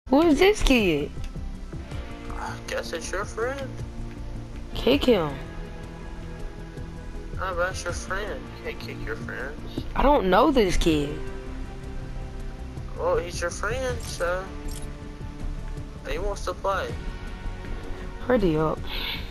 Who is this kid? I guess it's your friend. Kick him. Oh, that's your friend. You can't kick your friends. I don't know this kid. Well, he's your friend, so he wants to play. Hurry up.